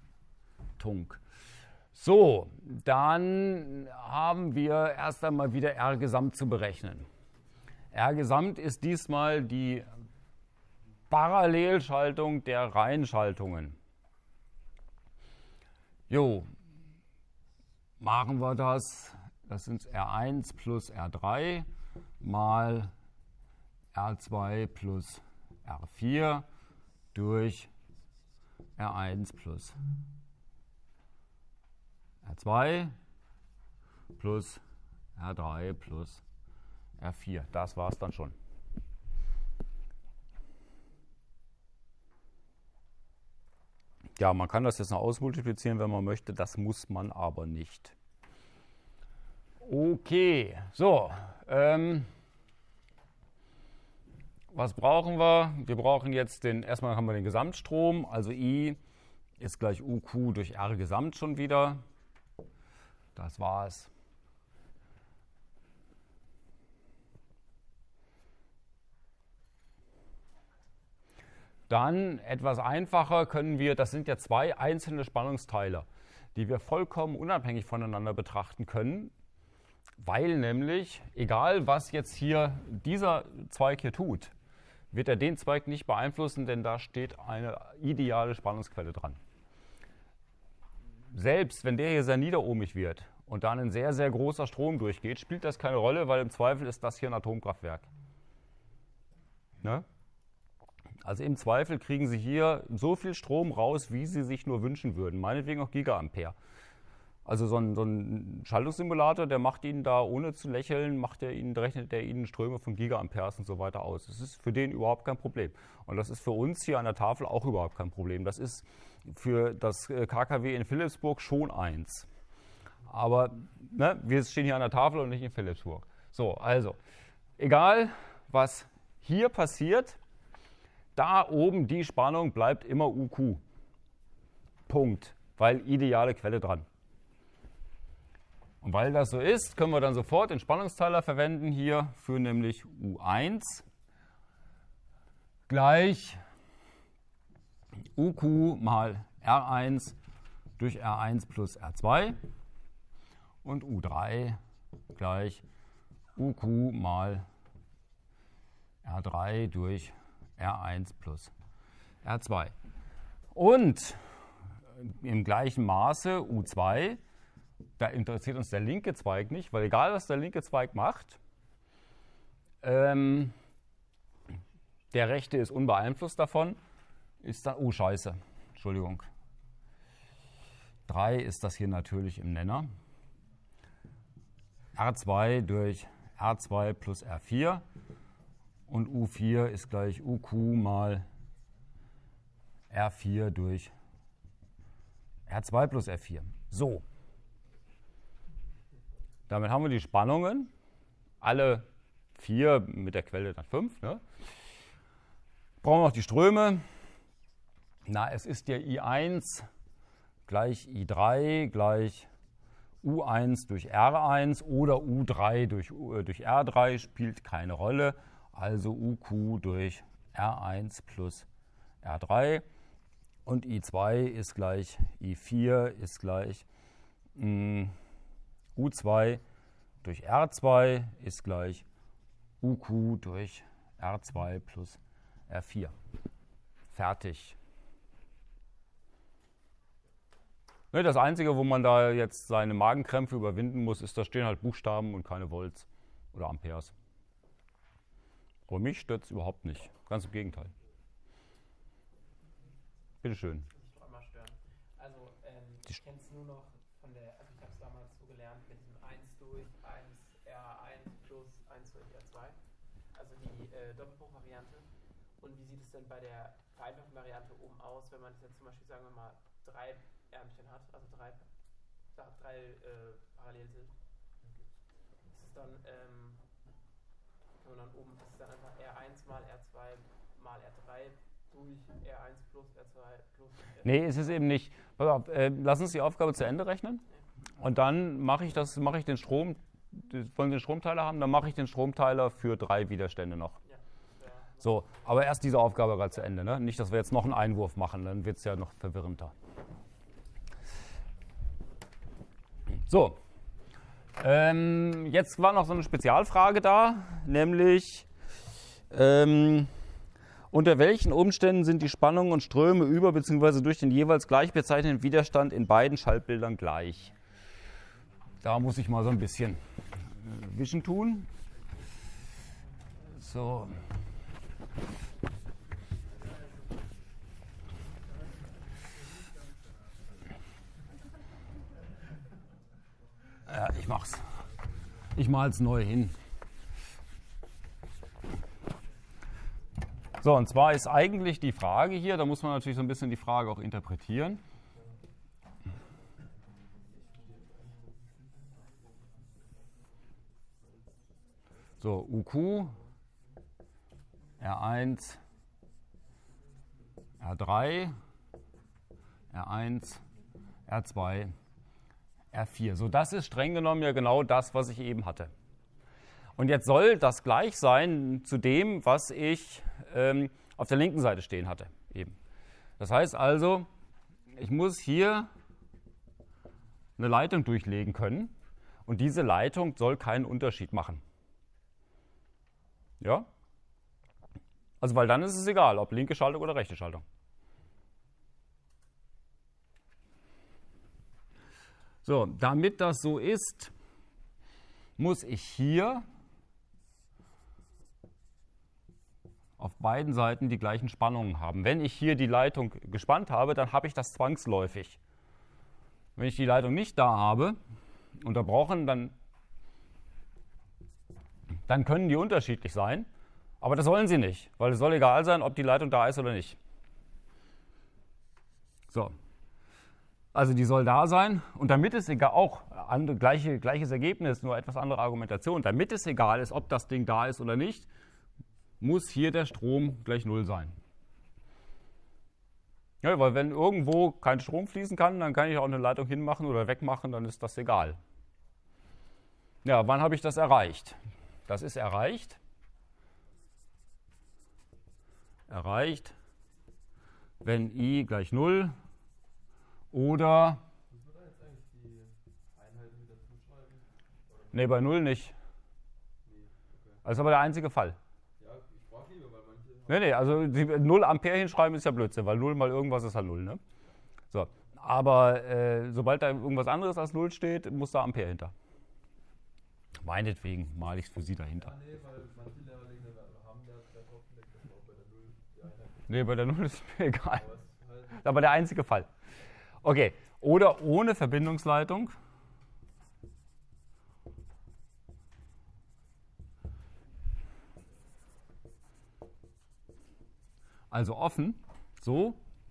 So, dann haben wir erst einmal wieder R-Gesamt zu berechnen. R-Gesamt ist diesmal die Parallelschaltung der Reihenschaltungen. Jo, machen wir das, das sind R eins plus R drei mal R zwei plus R vier durch R eins plus R zwei plus R drei plus R vier. Das war es dann schon. Ja, man kann das jetzt noch ausmultiplizieren, wenn man möchte. Das muss man aber nicht. Okay, so. Ähm, was brauchen wir? Wir brauchen jetzt den, erstmal haben wir den Gesamtstrom, also I ist gleich U Q durch R Gesamt schon wieder. Das war's. Dann etwas einfacher können wir, das sind ja zwei einzelne Spannungsteile, die wir vollkommen unabhängig voneinander betrachten können, weil nämlich, egal was jetzt hier dieser Zweig hier tut, wird er den Zweig nicht beeinflussen, denn da steht eine ideale Spannungsquelle dran. Selbst wenn der hier sehr niederohmig wird und dann ein sehr, sehr großer Strom durchgeht, spielt das keine Rolle, weil im Zweifel ist das hier ein Atomkraftwerk. Ne? Also im Zweifel kriegen Sie hier so viel Strom raus, wie Sie sich nur wünschen würden. Meinetwegen auch Gigaampere. Also so ein, so ein Schaltungssimulator, der macht Ihnen da, ohne zu lächeln, macht er Ihnen, rechnet er Ihnen Ströme von Gigaamperes und so weiter aus. Das ist für den überhaupt kein Problem. Und das ist für uns hier an der Tafel auch überhaupt kein Problem. Das ist für das K K W in Philippsburg schon eins. Aber ne, wir stehen hier an der Tafel und nicht in Philippsburg. So, also, egal was hier passiert, da oben die Spannung bleibt immer U Q. Punkt. Weil ideale Quelle dran. Und weil das so ist, können wir dann sofort den Spannungsteiler verwenden hier für nämlich U eins gleich U Q mal R eins durch R eins plus R zwei und U drei gleich U Q mal R drei durch R eins plus R zwei. Und im gleichen Maße U zwei, da interessiert uns der linke Zweig nicht, weil egal was der linke Zweig macht, ähm, der rechte ist unbeeinflusst davon, ist dann, oh Scheiße, Entschuldigung, drei ist das hier natürlich im Nenner, R zwei durch R zwei plus R vier. Und U vier ist gleich U Q mal R vier durch R zwei plus R vier. So. Damit haben wir die Spannungen. Alle vier, mit der Quelle dann fünf. Ne? Brauchen wir noch die Ströme. Na, es ist ja I eins gleich I drei gleich U eins durch R eins oder U drei durch, durch R drei, spielt keine Rolle. Also U Q durch R eins plus R drei und I zwei ist gleich I vier ist gleich mh, U zwei durch R zwei ist gleich U Q durch R zwei plus R vier. Fertig. Ne, das Einzige, wo man da jetzt seine Magenkrämpfe überwinden muss, ist, da stehen halt Buchstaben und keine Volts oder Amperes. Aber mich stört es überhaupt nicht. Ganz im Gegenteil. Bitteschön. Muss ich doch einmal stören. Also, ähm, ich kenne es nur noch von der, also ich habe es damals so gelernt mit diesem eins durch eins R eins plus eins durch R zwei. Also die äh, Doppelbruchvariante. Und wie sieht es denn bei der vereinfachten Variante oben aus, wenn man jetzt zum Beispiel, sagen wir mal, drei Ärmchen hat, also drei, drei äh, parallel sind? Ist es dann, ähm, kann man dann oben, ist es dann einfach R eins mal R zwei mal R drei durch R eins plus R zwei plus R drei? Nee, ist es eben nicht. Pass auf, äh, lass uns die Aufgabe zu Ende rechnen. Und dann mache ich das, mache ich den Strom, wollen Sie den Stromteiler haben, dann mache ich den Stromteiler für drei Widerstände noch. Ja, ja. So, aber erst diese Aufgabe gerade zu Ende. Ne? Nicht, dass wir jetzt noch einen Einwurf machen, dann wird es ja noch verwirrender. So, ähm, jetzt war noch so eine Spezialfrage da, nämlich ähm, unter welchen Umständen sind die Spannungen und Ströme über bzw. durch den jeweils gleich bezeichneten Widerstand in beiden Schaltbildern gleich? Da muss ich mal so ein bisschen Wischen tun. So. Ja, ich mach's. Ich mal's neu hin. So, und zwar ist eigentlich die Frage hier, da muss man natürlich so ein bisschen die Frage auch interpretieren. So, U Q, R eins, R drei, R eins, R zwei, R vier. So, das ist streng genommen ja genau das, was ich eben hatte. Und jetzt soll das gleich sein zu dem, was ich ähm, auf der linken Seite stehen hatte. Eben. Das heißt also, ich muss hier eine Leitung durchlegen können und diese Leitung soll keinen Unterschied machen. Ja? Also, weil dann ist es egal, ob linke Schaltung oder rechte Schaltung. So, damit das so ist, muss ich hier auf beiden Seiten die gleichen Spannungen haben. Wenn ich hier die Leitung gespannt habe, dann habe ich das zwangsläufig. Wenn ich die Leitung nicht da habe, unterbrochen, dann, dann können die unterschiedlich sein. Aber das sollen sie nicht, weil es soll egal sein, ob die Leitung da ist oder nicht. So. Also die soll da sein und damit es egal, auch andere, gleiche, gleiches Ergebnis, nur etwas andere Argumentation, damit es egal ist, ob das Ding da ist oder nicht, muss hier der Strom gleich null sein. Ja, weil wenn irgendwo kein Strom fließen kann, dann kann ich auch eine Leitung hinmachen oder wegmachen, dann ist das egal. Ja, wann habe ich das erreicht? Das ist erreicht. Erreicht, wenn I gleich null oder. Müssen wir da jetzt eigentlich die Einheiten wieder zuschreiben? Ne, bei null nicht. Nee, okay. Das ist aber der einzige Fall. Ja, ich frage lieber, weil manche. Nee, nee, also die null Ampere hinschreiben ist ja Blödsinn, weil null mal irgendwas ist halt null, ne? So, aber äh, sobald da irgendwas anderes als null steht, muss da Ampere hinter. Meinetwegen male ich es für Sie dahinter. Ja, nee, weil manche Lehrlinge haben ja drauf gelegt, dass auch bei der null die Einheit. Nee, bei der null ist mir egal. Aber es ist halt. Aber der einzige Fall. Okay, oder ohne Verbindungsleitung. Also offen, so,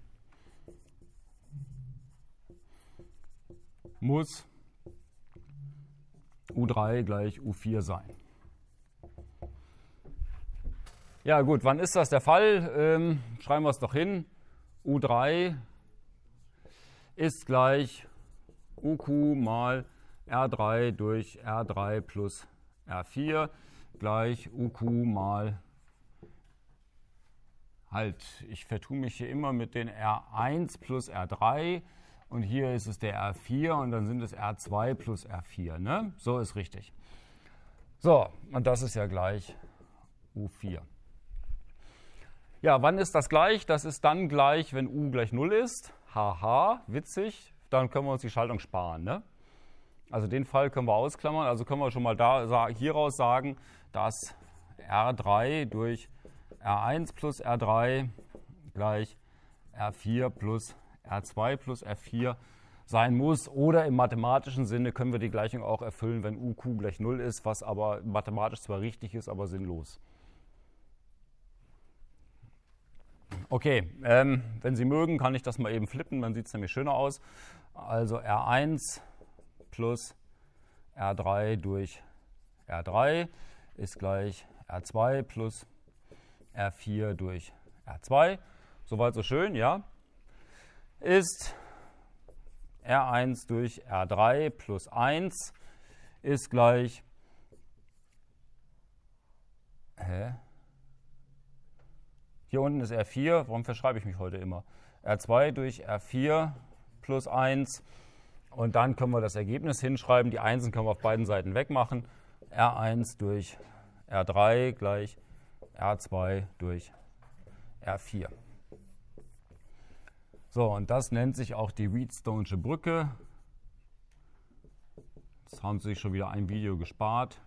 muss U drei gleich U vier sein. Ja gut, wann ist das der Fall? Ähm, schreiben wir es doch hin. U drei ist gleich U Q mal R drei durch R drei plus R vier gleich U Q mal, halt, ich vertue mich hier immer mit den R eins plus R drei und hier ist es der R vier und dann sind es R zwei plus R vier, ne? So ist richtig. So, und das ist ja gleich U vier. Ja, wann ist das gleich? Das ist dann gleich, wenn U gleich null ist. Haha, witzig. dann können wir uns die Schaltung sparen. Ne? Also den Fall können wir ausklammern. Also können wir schon mal da hieraus sagen, dass R drei durch R eins plus R drei gleich R vier plus R zwei plus R vier sein muss. Oder im mathematischen Sinne können wir die Gleichung auch erfüllen, wenn U Q gleich null ist, was aber mathematisch zwar richtig ist, aber sinnlos. Okay, ähm, wenn Sie mögen, kann ich das mal eben flippen, dann sieht es nämlich schöner aus. Also R eins plus R drei durch R drei ist gleich R zwei plus R vier durch R zwei. Soweit so schön, ja. Ist R eins durch R drei plus eins ist gleich, hä? Hier unten ist R vier, warum verschreibe ich mich heute immer? R zwei durch R vier plus eins und dann können wir das Ergebnis hinschreiben. Die Einsen können wir auf beiden Seiten wegmachen. R eins durch R drei gleich R zwei durch R vier. So, und das nennt sich auch die Wheatstonesche Brücke. Jetzt haben Sie sich schon wieder ein Video gespart.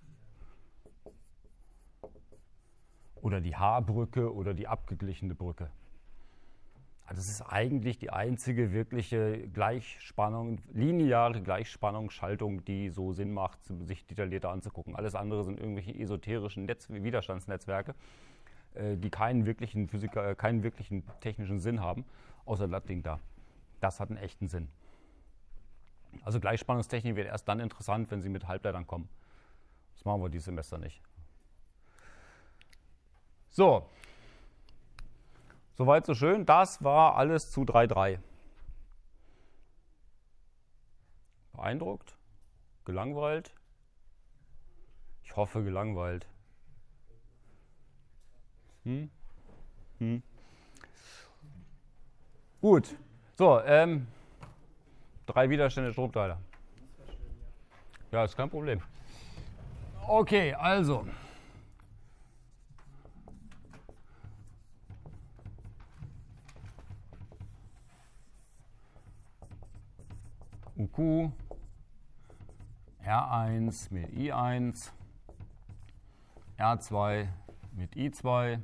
Oder die H-Brücke oder die abgeglichene Brücke. Also das ist eigentlich die einzige wirkliche Gleichspannung, lineare Gleichspannungsschaltung, die so Sinn macht, sich detaillierter anzugucken. Alles andere sind irgendwelche esoterischen Netz Widerstandsnetzwerke, die keinen wirklichen Physiker, keinen wirklichen technischen Sinn haben, außer das Ding da. Das hat einen echten Sinn. Also Gleichspannungstechnik wird erst dann interessant, wenn Sie mit Halbleitern kommen. Das machen wir dieses Semester nicht. So, soweit so schön. Das war alles zu drei Punkt drei. Beeindruckt? Gelangweilt? Ich hoffe gelangweilt. Hm? Hm. Gut, so, ähm, drei Widerstände Stromteiler. Ja, ist kein Problem. Okay, also. U Q, R eins mit I eins, R zwei mit I zwei,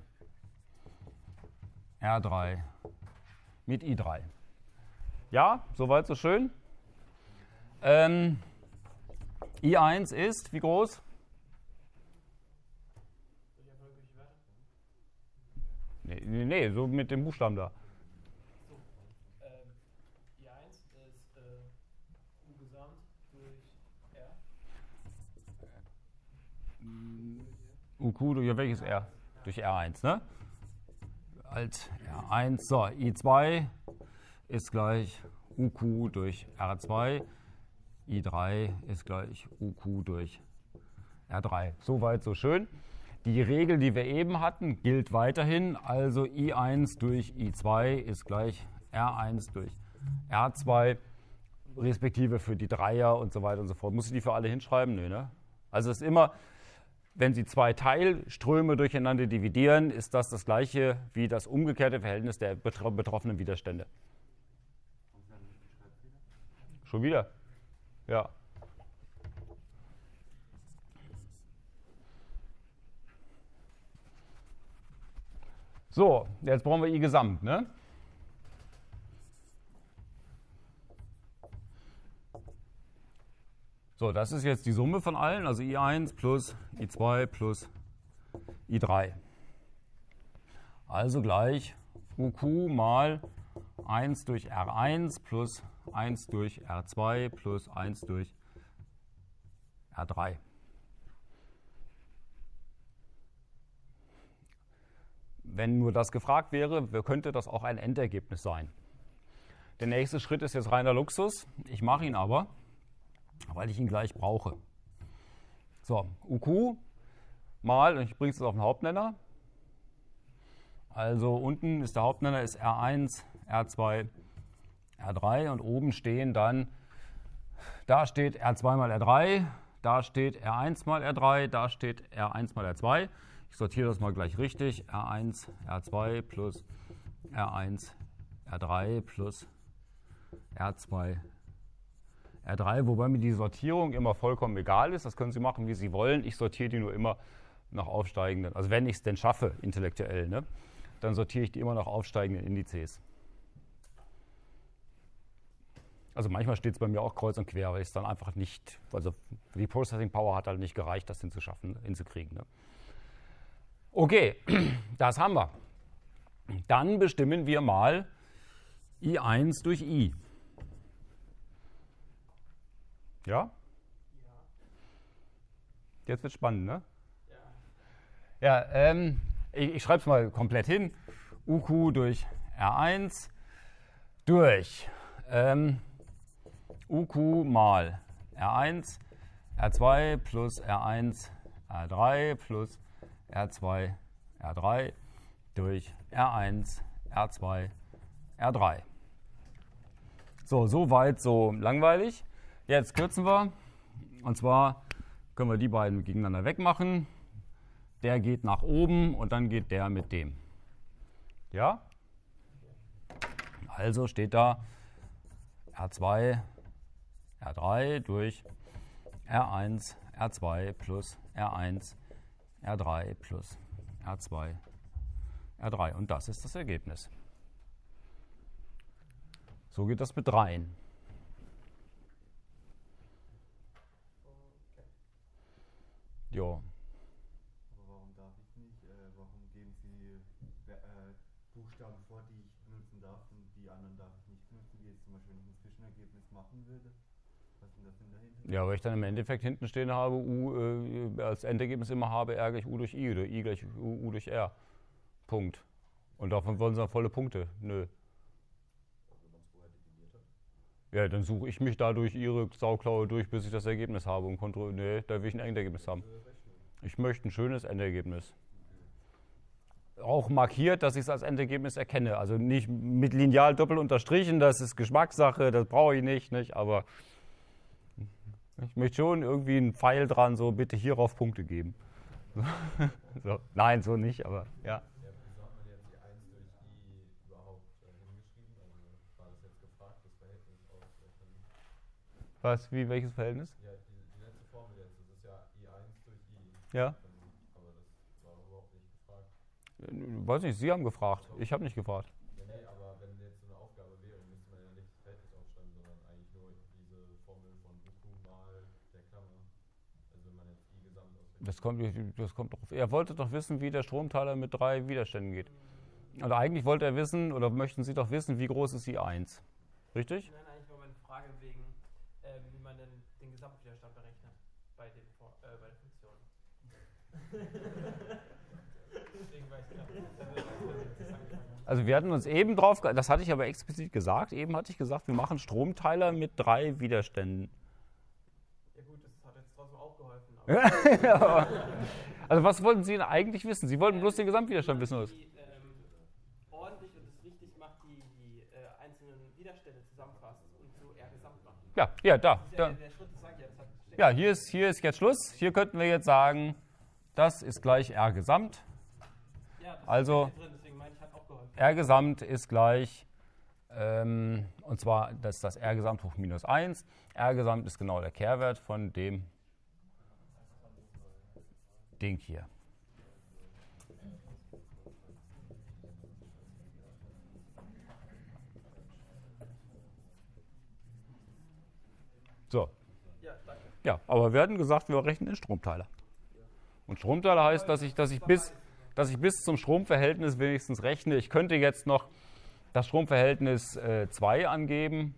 R drei mit I drei. Ja, soweit so schön. Ähm, I eins ist wie groß? Nee, nee, nee, so mit dem Buchstaben da. U Q durch welches R? Durch R eins, ne? Als R eins. So, I zwei ist gleich U Q durch R zwei. I drei ist gleich U Q durch R drei. Soweit, so schön. Die Regel, die wir eben hatten, gilt weiterhin. Also I eins durch I zwei ist gleich R eins durch R zwei, respektive für die Dreier und so weiter und so fort. Muss ich die für alle hinschreiben? Nö, ne? Also es ist immer, wenn Sie zwei Teilströme durcheinander dividieren, ist das das gleiche wie das umgekehrte Verhältnis der betroffenen Widerstände. Schon wieder? Ja. So, jetzt brauchen wir I Gesamt, ne? So, das ist jetzt die Summe von allen, also I eins plus I zwei plus I drei. Also gleich U Q mal eins durch R eins plus eins durch R zwei plus eins durch R drei. Wenn nur das gefragt wäre, könnte das auch ein Endergebnis sein. Der nächste Schritt ist jetzt reiner Luxus. Ich mache ihn aber, weil ich ihn gleich brauche. So, U Q mal, und ich bringe es auf den Hauptnenner. Also unten ist der Hauptnenner ist R eins, R zwei, R drei und oben stehen dann, da steht R zwei mal R drei, da steht R eins mal R drei, da steht R eins mal R zwei. Ich sortiere das mal gleich richtig. R eins, R zwei plus R eins, R drei plus R zwei, R drei, wobei mir die Sortierung immer vollkommen egal ist. Das können Sie machen, wie Sie wollen. Ich sortiere die nur immer nach aufsteigenden, also wenn ich es denn schaffe, intellektuell, ne, dann sortiere ich die immer nach aufsteigenden Indizes. Also manchmal steht es bei mir auch kreuz und quer, weil ich es dann einfach nicht, also die Processing Power hat halt nicht gereicht, das hinzuschaffen, hinzukriegen. Ne? Okay, das haben wir. Dann bestimmen wir mal I eins durch I. Ja? Jetzt wird spannend, ne? Ja, ähm, ich, ich schreibe es mal komplett hin. U Q durch R eins durch ähm, U Q mal R eins, R zwei plus R eins, R drei plus R zwei, R drei durch R eins, R zwei, R drei. So, so weit, so langweilig. Jetzt kürzen wir. Und zwar können wir die beiden gegeneinander wegmachen. Der geht nach oben und dann geht der mit dem. Ja? Also steht da R zwei, R drei durch R eins, R zwei plus R eins, R drei plus R zwei, R drei. Und das ist das Ergebnis. So geht das mit dreien. Jo. Aber warum darf ich nicht, äh, warum geben Sie äh, Buchstaben vor, die ich benutzen darf und die anderen darf ich nicht benutzen, wie jetzt zum Beispiel, wenn ich ein Zwischenergebnis machen würde? Was ist denn das denn dahinter? Ja, weil ich dann im Endeffekt hinten stehen habe, U äh, als Endergebnis immer habe R gleich U durch I oder I gleich U, U durch R. Punkt. Und davon wollen Sie dann volle Punkte. Nö. Ja, dann suche ich mich da durch Ihre Sauklaue durch, bis ich das Ergebnis habe und kontrolliere. Nee, da will ich ein Endergebnis haben. Ich möchte ein schönes Endergebnis. Auch markiert, dass ich es als Endergebnis erkenne. Also nicht mit Lineal doppelt unterstrichen, das ist Geschmackssache, das brauche ich nicht, nicht. Aber ich möchte schon irgendwie einen Pfeil dran, so bitte hierauf Punkte geben. So. Nein, so nicht, aber ja. Was, wie, welches Verhältnis? Ja, die, die letzte Formel jetzt, das ist ja I eins durch I. Ja. Aber das war überhaupt nicht gefragt. Weiß nicht, Sie haben gefragt. Ich habe nicht gefragt. Ja, nee, aber wenn jetzt so eine Aufgabe wäre, müsste man ja nicht das Verhältnis aufschreiben, sondern eigentlich nur diese Formel von U Q mal der Klammer. Also wenn man jetzt I gesamt ausrechnet. Das kommt, das kommt drauf. Er wollte doch wissen, wie der Stromteiler mit drei Widerständen geht. Und eigentlich wollte er wissen, oder möchten Sie doch wissen, wie groß ist I eins. Richtig? Nein, eigentlich war meine Frage wegen, äh, wie man denn den Gesamtwiderstand berechnet bei, dem, äh, bei der Funktion. Deswegen war ich klar. Also wir hatten uns eben drauf, das hatte ich aber explizit gesagt, eben hatte ich gesagt, wir machen Stromteiler mit drei Widerständen. Ja gut, das hat jetzt trotzdem auch geholfen. Aber also was wollten Sie denn eigentlich wissen? Sie wollten bloß den Gesamtwiderstand wissen, oder? Die ähm, ordentlich und es richtig macht, die, die äh, einzelnen Widerstände zusammenfasst und so eher gesamt macht. Ja, ja, da. Das ist ja da. der, der Schritt, das sag ich ja, das hat Ja, hier ist, hier ist jetzt Schluss. Hier könnten wir jetzt sagen, das ist gleich R Gesamt. ja, das Also ist drin, deswegen meine ich, hat auch geholfen. R Gesamt ist gleich, ähm, und zwar das ist das R Gesamt hoch minus eins. R Gesamt ist genau der Kehrwert von dem Ding hier. So. Ja, danke. Ja, aber wir hatten gesagt, wir rechnen in Stromteiler. Und Stromteiler heißt, dass ich, dass ich, bis, dass ich bis zum Stromverhältnis wenigstens rechne. Ich könnte jetzt noch das Stromverhältnis äh, zwei angeben.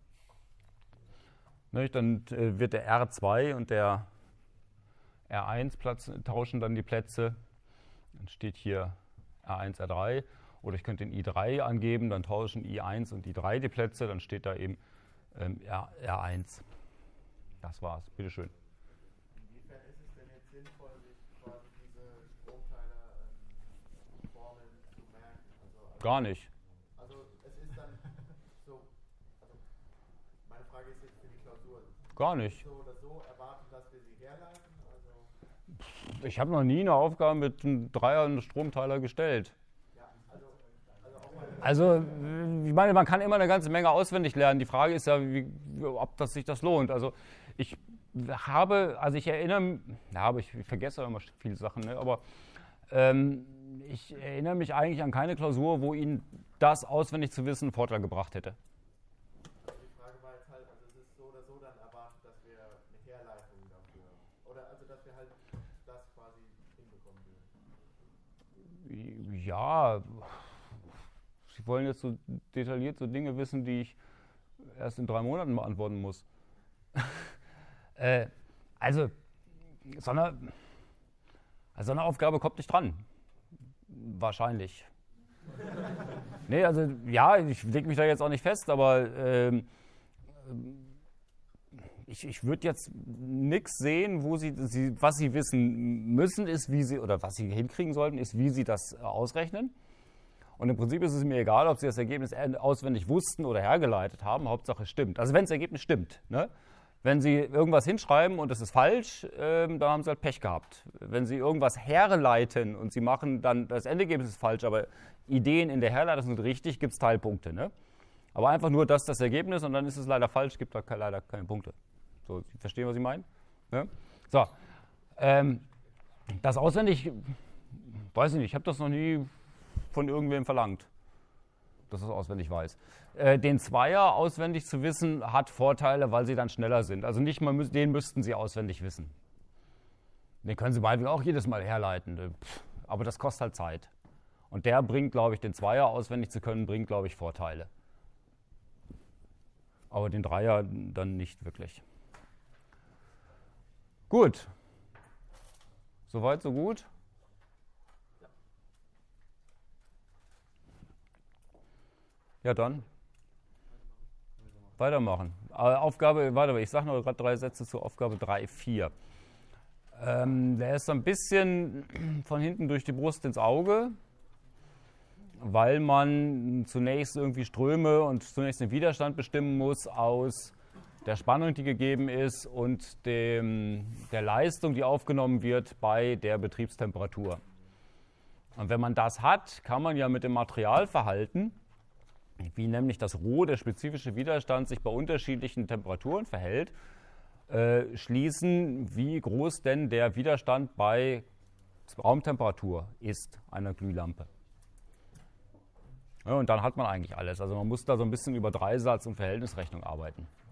Nicht? Dann äh, wird der R zwei und der R eins Platz, tauschen dann die Plätze. Dann steht hier R eins, R drei. Oder ich könnte den I drei angeben, dann tauschen I eins und I drei die Plätze. Dann steht da eben ähm, R, R1. Das war's. Bitteschön. Inwiefern ist es denn jetzt sinnvoll, sich quasi diese Stromteiler-Formeln zu merken? Also, also, Gar nicht. Also es ist dann so, also meine Frage ist jetzt für die Klausur. Gar nicht. So oder so erwarten, dass wir sie herleiten? Also Ich habe noch nie eine Aufgabe mit einem Dreier- und Stromteiler gestellt. ja, also, also auch mal Also, ich meine, man kann immer eine ganze Menge auswendig lernen. Die Frage ist ja, wie, ob das sich das lohnt. Also ich habe, also ich erinnere, ja, aber ich vergesse immer viele Sachen, ne? Aber ähm, ich erinnere mich eigentlich an keine Klausur, wo Ihnen das auswendig zu wissen einen Vorteil gebracht hätte. Die Frage war jetzt halt, also es ist so oder so dann erwartet, dass wir eine Herleitung dafür, oder also dass wir halt das quasi hinbekommen würden. Ja, Sie wollen jetzt so detailliert so Dinge wissen, die ich erst in drei Monaten beantworten muss. äh, also, so eine, also so eine Aufgabe kommt nicht dran. Wahrscheinlich. Nee, also ja, ich lege mich da jetzt auch nicht fest, aber ähm, ich, ich würde jetzt nichts sehen, wo sie, sie, was sie wissen müssen, ist, wie sie, oder was sie hinkriegen sollten, ist, wie sie das ausrechnen. Und im Prinzip ist es mir egal, ob sie das Ergebnis auswendig wussten oder hergeleitet haben, Hauptsache es stimmt. Also wenn das Ergebnis stimmt, ne? Wenn Sie irgendwas hinschreiben und es ist falsch, ähm, dann haben Sie halt Pech gehabt. Wenn Sie irgendwas herleiten und Sie machen dann, das Endergebnis ist falsch, aber Ideen in der Herleitung sind richtig, gibt es Teilpunkte. Ne? Aber einfach nur das das Ergebnis und dann ist es leider falsch, gibt da ke- leider keine Punkte. So, Sie verstehen, was ich meine? Ne? So, ähm, das auswendig, weiß ich nicht, ich habe das noch nie von irgendwem verlangt, dass es auswendig weiß. Äh, den Zweier auswendig zu wissen, hat Vorteile, weil sie dann schneller sind. Also nicht mal, müß, den müssten Sie auswendig wissen. Den können Sie meinetwegen auch jedes Mal herleiten. Pff, aber das kostet halt Zeit. Und der bringt, glaube ich, den Zweier auswendig zu können, bringt, glaube ich, Vorteile. Aber den Dreier dann nicht wirklich. Gut. Soweit, so gut. Ja, dann weitermachen. Äh, Aufgabe, warte mal, ich sage noch gerade drei Sätze zur Aufgabe drei Punkt vier. Ähm, der ist so ein bisschen von hinten durch die Brust ins Auge, weil man zunächst irgendwie Ströme und zunächst den Widerstand bestimmen muss aus der Spannung, die gegeben ist, und dem, der Leistung, die aufgenommen wird bei der Betriebstemperatur. Und wenn man das hat, kann man ja mit dem Materialverhalten, wie nämlich das Rho, der spezifische Widerstand, sich bei unterschiedlichen Temperaturen verhält, äh, schließen, wie groß denn der Widerstand bei Raumtemperatur ist einer Glühlampe. Ja, und dann hat man eigentlich alles. Also man muss da so ein bisschen über Dreisatz und Verhältnisrechnung arbeiten.